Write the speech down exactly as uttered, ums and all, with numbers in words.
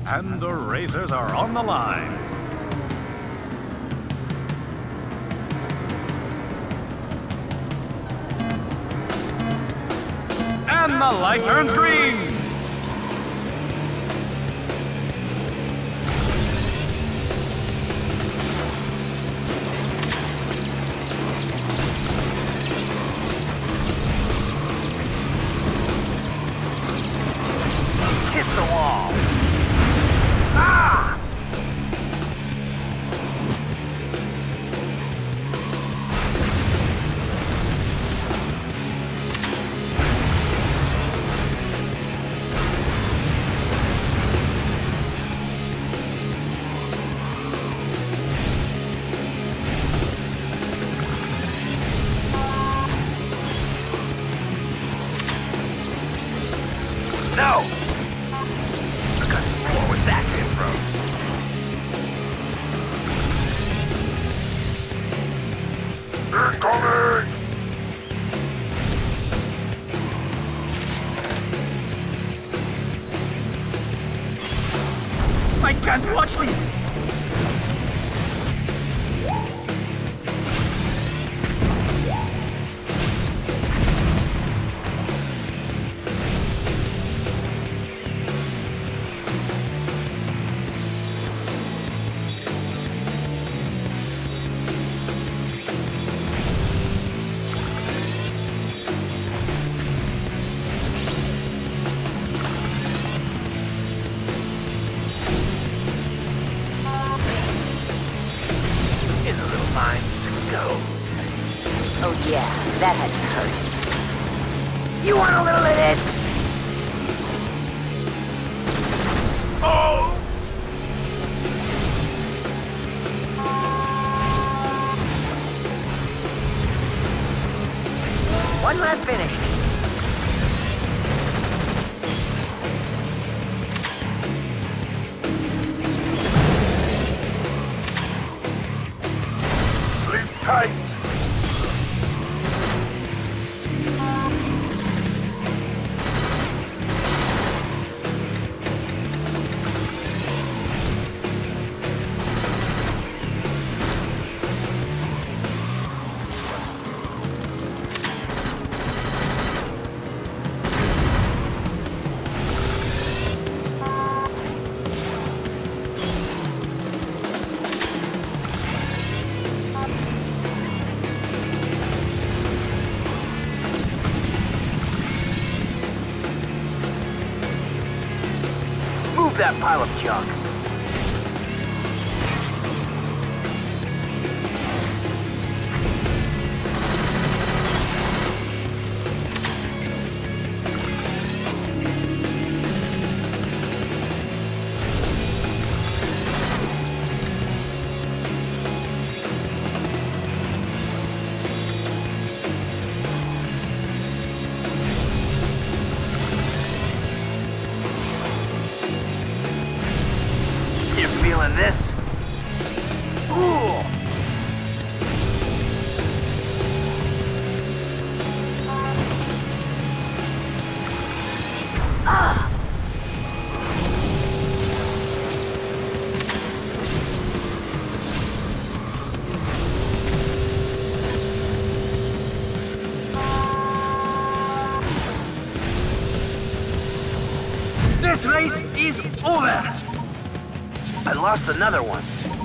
And the racers are on the line. And the light turns green. Hit the wall. Ah! No! I got more with that info. Incoming! I can't watch this! Here's a little line to go. Oh yeah, that had to hurt. You want a little of it? Oh! One lap finished. Sleep tight. Move that pile of junk. You feeling this? Ooh! Ah! This race is over! I lost another one.